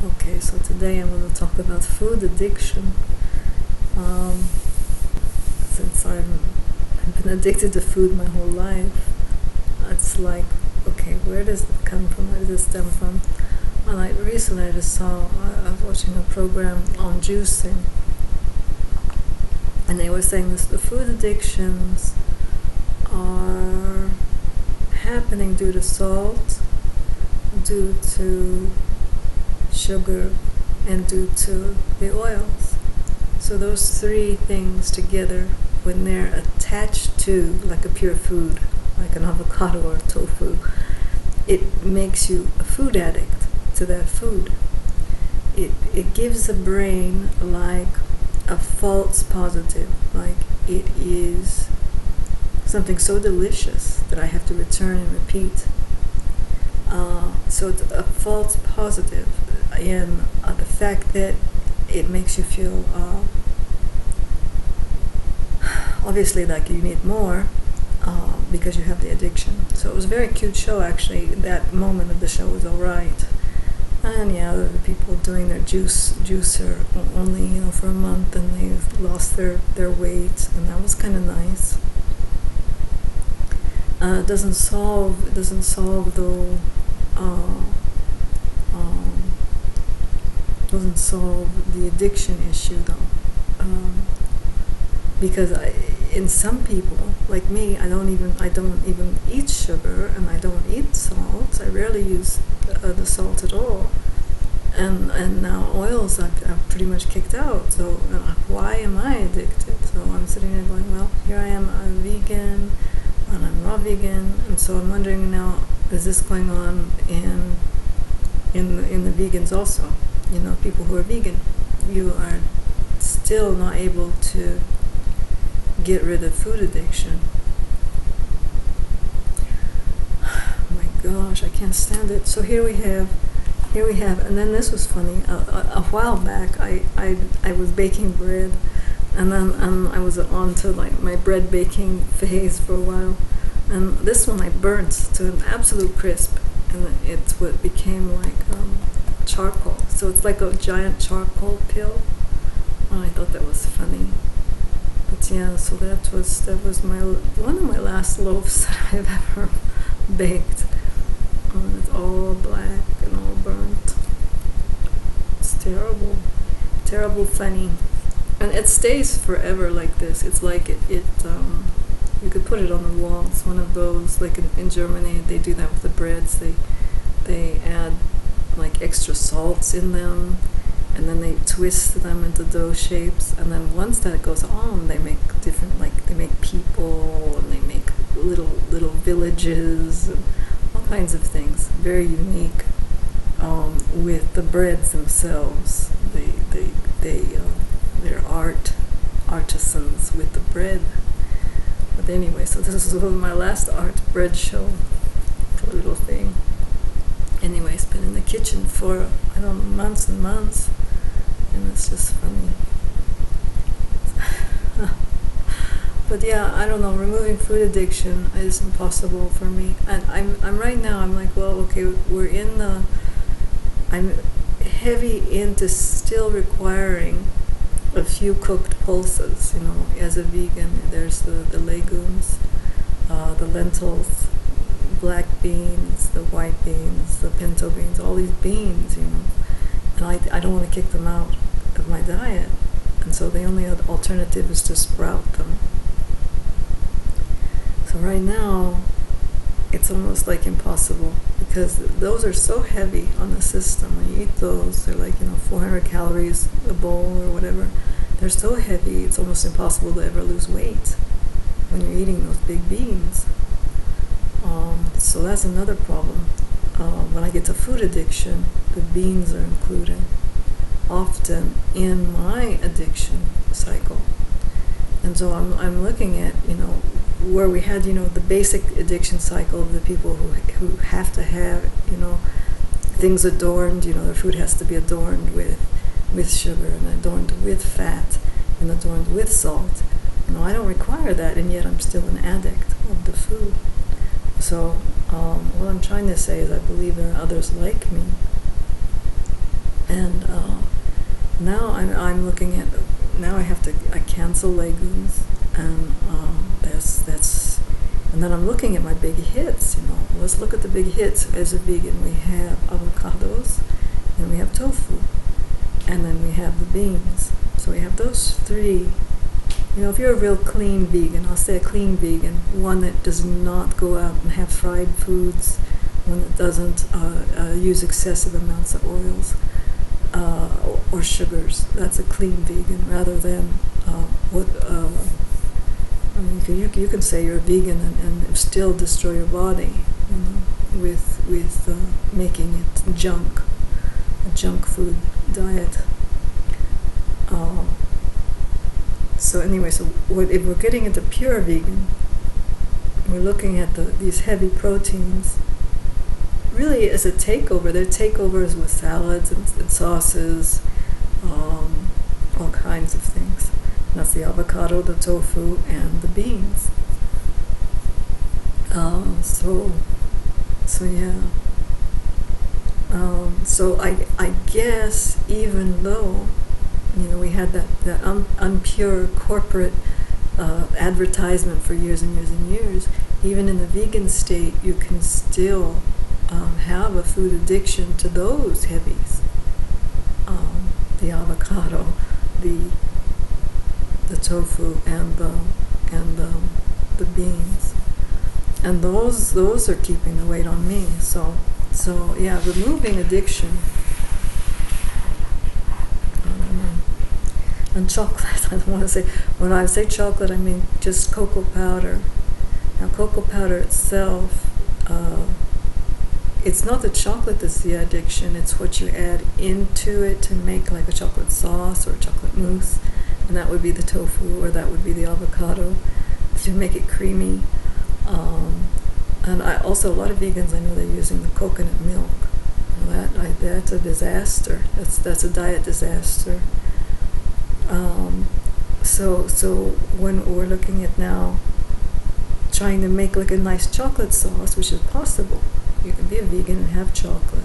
Okay, so today I'm going to talk about food addiction. Um, since I've been addicted to food my whole life, it's like, okay, where does it come from? Where does it stem from? And recently I just saw, I was watching a program on juicing, and they were saying this: the food addictions are happening due to salt, due to sugar, and due to the oils. So those three things together, when they're attached to like a pure food, like an avocado or tofu, it makes you a food addict to that food. It gives the brain like a false positive, like it is something so delicious that I have to return and repeat. So it's a false positive in the fact that it makes you feel obviously like you need more because you have the addiction. So it was a very cute show, actually. That moment of the show was alright. And yeah, the people doing their juicer only for a month, and they lost their weight, and that was kind of nice. It doesn't solve though. Doesn't solve the addiction issue though, because in some people like me, I don't even eat sugar, and I don't eat salt. I rarely use the salt at all, and now oils I've pretty much kicked out. So why am I addicted? So I'm sitting there going, well, here I am, I'm vegan, and I'm raw vegan, and so I'm wondering now, is this going on in the vegans also? People who are vegan, you are still not able to get rid of food addiction. Oh my gosh, I can't stand it. So here we have, and then this was funny. A while back, I was baking bread, and then I was on to like my bread baking phase for a while, and this one I burnt to an absolute crisp, and it's what became like charcoal. So it's like a giant charcoal pill. Oh, I thought that was funny. But yeah, so that was one of my last loaves that I've ever baked. And it's all black and all burnt. It's terrible, funny, and it stays forever like this. It's like it you could put it on the wall. It's one of those, like in Germany, they do that with the breads. They add like extra salts in them, and then they twist them into dough shapes, and then once that goes on, they make different, like they make people, and they make little villages, and all kinds of things. Very unique with the breads themselves. They're artisans with the bread. But anyway, so this was my last art bread show, a little thing. Anyway, it's been in the kitchen for, I don't know, months and months, and it's just funny. But yeah, I don't know, removing food addiction is impossible for me. And I'm right now, I'm like, well, okay, I'm heavy into still requiring a few cooked pulses, as a vegan. There's the legumes, the lentils, black beans, the white beans, the pinto beans, all these beans, and I don't want to kick them out of my diet, and so the only alternative is to sprout them. So right now, it's almost like impossible, because those are so heavy on the system. When you eat those, they're like 400 calories a bowl or whatever. They're so heavy, it's almost impossible to ever lose weight when you're eating those big beans. So that's another problem. When I get to food addiction, the beans are included often in my addiction cycle. And so I'm looking at, where we had, the basic addiction cycle of the people who have to have, things adorned, their food has to be adorned with sugar, and adorned with fat, and adorned with salt. I don't require that, and yet I'm still an addict of the food. So what I'm trying to say is I believe there are others like me And now I'm looking at, now I cancel legumes, and and then I'm looking at my big hits. Let's look at the big hits as a vegan. We have avocados, and we have tofu, and then we have the beans. So we have those three. If you're a real clean vegan, I'll say a clean vegan, one that does not go out and have fried foods, one that doesn't use excessive amounts of oils or sugars. That's a clean vegan, rather than you can say you're a vegan and still destroy your body, with making it a junk food diet. So anyway, if we're getting into pure vegan, we're looking at these heavy proteins really as a takeover. They're takeovers with salads and sauces, all kinds of things. And that's the avocado, the tofu, and the beans. So I guess, even though we had that unpure corporate advertisement for years and years and years, even in the vegan state, you can still have a food addiction to those heavies. The avocado, the tofu, and the beans, and those are keeping the weight on me. So yeah, removing addiction. And chocolate, I don't want to say, when I say chocolate, I mean just cocoa powder. Now, cocoa powder itself, it's not the chocolate that's the addiction, it's what you add into it to make like a chocolate sauce or a chocolate mousse, and that would be the tofu, or that would be the avocado, to make it creamy. And also, a lot of vegans, I know they're using the coconut milk. That's a disaster. That's a diet disaster. So when we're looking at now trying to make like a nice chocolate sauce, which is possible, you can be a vegan and have chocolate,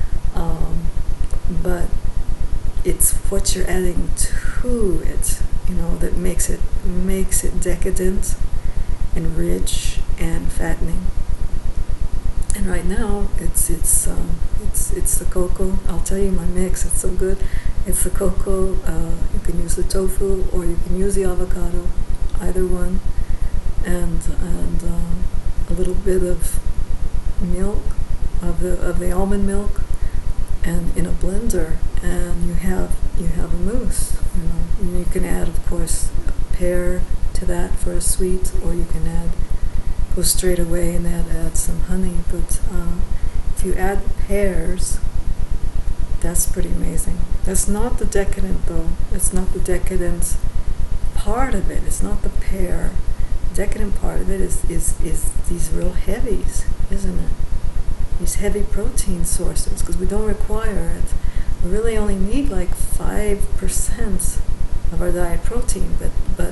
but it's what you're adding to it, that makes it decadent and rich and fattening. And right now, it's the cocoa. I'll tell you my mix. It's so good. It's the cocoa. You can use the tofu, or you can use the avocado, either one, and a little bit of milk, of the almond milk, and in a blender, and you have a mousse. And you can add, of course, a pear to that for a sweet, or you can go straight away and add some honey. But if you add pears, that's pretty amazing. That's not the decadent, though. It's not the decadent part of it. It's not the pear. The decadent part of it is these real heavies, isn't it? These heavy protein sources, because we don't require it. We really only need like 5% of our diet protein, but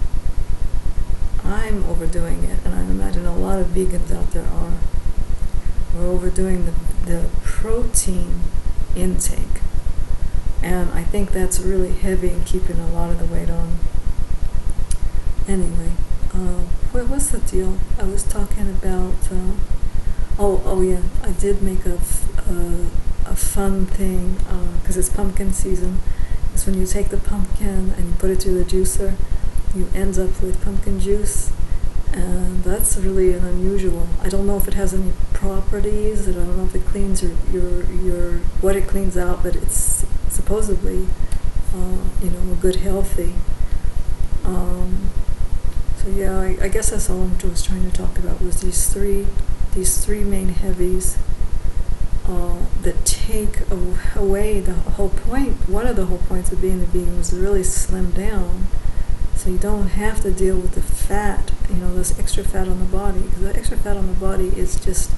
I'm overdoing it, and I imagine a lot of vegans out there are. We're overdoing the protein intake, and I think that's really heavy and keeping a lot of the weight on. Anyway, what's the deal? I was talking about. Oh yeah, I did make a fun thing, because it's pumpkin season. It's when you take the pumpkin and you put it through the juicer, you end up with pumpkin juice, and that's really an unusual. I don't know if it has any properties. I don't know if it cleans your what it cleans out, but it's supposedly a good healthy. So yeah, I guess that's all I was trying to talk about, was these three main heavies that take away the whole point. One of the whole points of being a vegan was to really slim down, so you don't have to deal with the fat, this extra fat on the body, because the extra fat on the body is just,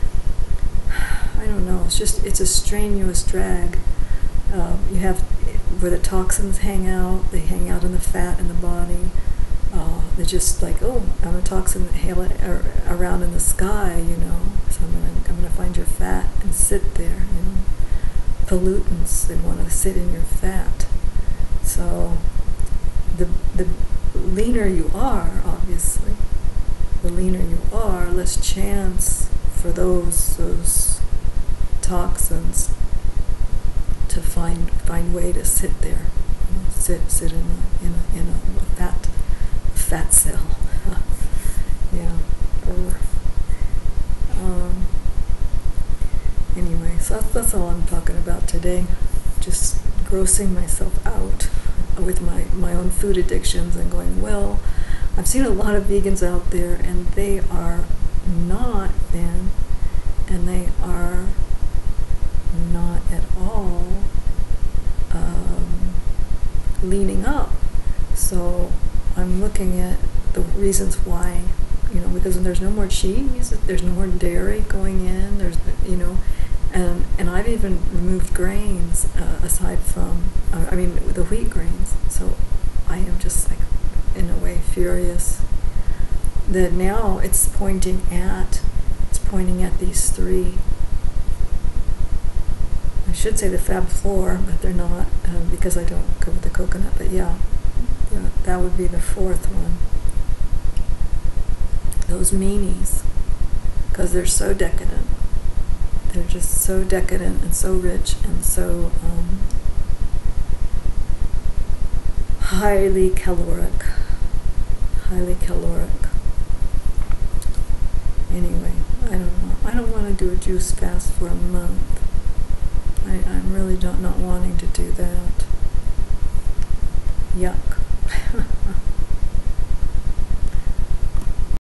I don't know, it's a strenuous drag. You have where the toxins hang out. They hang out in the fat in the body. They're just like, oh, I'm a toxin around in the sky, so I'm gonna find your fat and sit there, pollutants. They want to sit in your fat. So the leaner you are, obviously, the leaner you are, less chance for those toxins to find way to sit there, sit in a fat cell. Yeah. Anyway, so that's all I'm talking about today. Just grossing myself out with my own food addictions and going, well, I've seen a lot of vegans out there and they are not thin and they are not at all leaning up. So I'm looking at the reasons why, because there's no more cheese, there's no more dairy going in, and I've even removed grains aside from, the wheat grains. So I am just like, in a way, furious that now it's pointing at these three. I should say the Fab Four, but they're not, because I don't go with the coconut. But yeah, that would be the fourth one. Those meanies, because they're so decadent. They're just so decadent and so rich and so highly caloric. Anyway, I don't know. I don't want to do a juice fast for a month. I'm really not wanting to do that. Yuck.